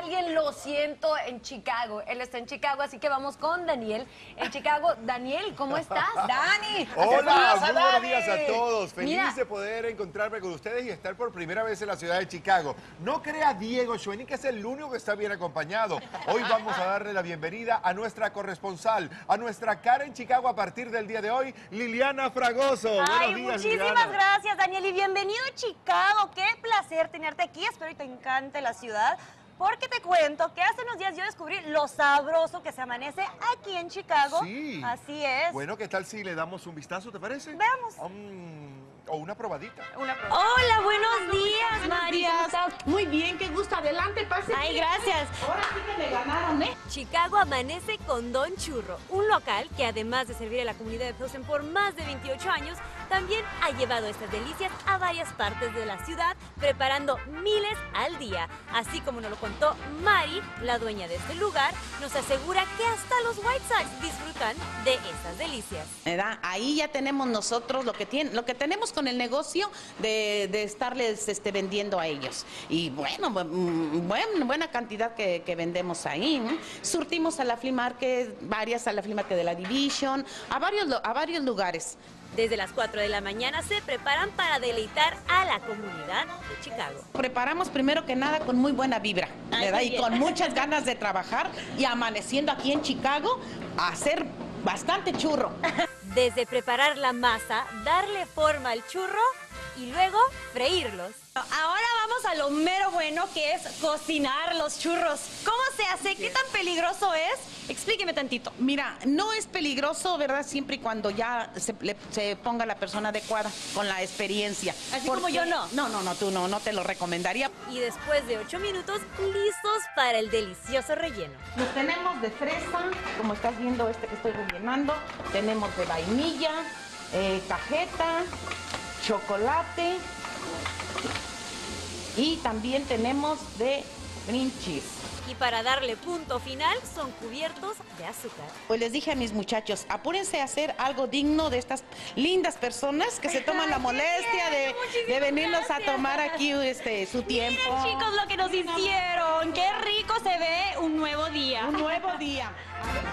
alguien, lo siento, en Chicago. Él está en Chicago, así que vamos con Daniel. En Chicago, Daniel, ¿cómo estás? ¡Dani! Hola, muy buenos días a todos. Feliz Mira. de poder encontrarme con ustedes y estar por primera vez en la ciudad de Chicago. No crea Diego Schwenning que es el único que está bien acompañado. Hoy vamos a darle la bienvenida a nuestra corresponsal, a nuestra cara en Chicago a partir del día de hoy, Liliana Fragoso. Ay, Buenos días, muchísimas Liliana. gracias, Daniel, y bienvenido a Chicago. Qué placer tenerte aquí. Espero que te encante la ciudad. Porque te cuento que hace unos días yo descubrí lo sabroso que se amanece aquí en Chicago. Sí. Así es. Bueno, ¿qué tal si le damos un vistazo, te parece? Veamos. O una probadita. Hola, buenos días, María. ¿Cómo estás? Muy bien, qué gusto. Adelante, pase. Ay, gracias. Ahora sí que me ganaron, ¿eh? Chicago amanece con Don Churro, un local que además de servir a la comunidad de Pilsen por más de 28 años, también ha llevado estas delicias a varias partes de la ciudad, preparando miles al día. Así como nos lo contó Mari, la dueña de este lugar, nos asegura que hasta los White Sox disfrutan de estas delicias. ¿Verdad? Ahí ya tenemos nosotros lo que tenemos con el negocio de estarles vendiendo a ellos. Y bueno, buena cantidad que vendemos ahí, ¿no? Surtimos a la Flea Market, a la Flea Market de la Division, a varios lugares. Desde las 4 de la mañana se preparan para deleitar a la comunidad de Chicago. Preparamos primero que nada con muy buena vibra, ¿verdad? Y con muchas ganas de trabajar y amaneciendo aquí en Chicago a hacer bastante churro. Desde preparar la masa, darle forma al churro y luego freírlos. Ahora vamos a lo mero bueno, que es cocinar los churros. ¿Cómo se hace? ¿Qué tan peligroso es? Explíqueme tantito. Mira, no es peligroso, ¿verdad? Siempre y cuando ya se ponga la persona adecuada, con la experiencia. Así como yo no. No, tú no te lo recomendaría. Y después de 8 minutos, listos para el delicioso relleno. Los tenemos de fresa, como estás viendo que estoy rellenando. Tenemos de vainilla, cajeta, chocolate y también tenemos de cream cheese. Y para darle punto final, son cubiertos de azúcar. Pues les dije a mis muchachos, apúrense a hacer algo digno de estas lindas personas que se toman la molestia de venirnos a tomar aquí su tiempo. Miren, chicos, lo que nos hicieron. Qué rico se ve un nuevo día. Un nuevo día.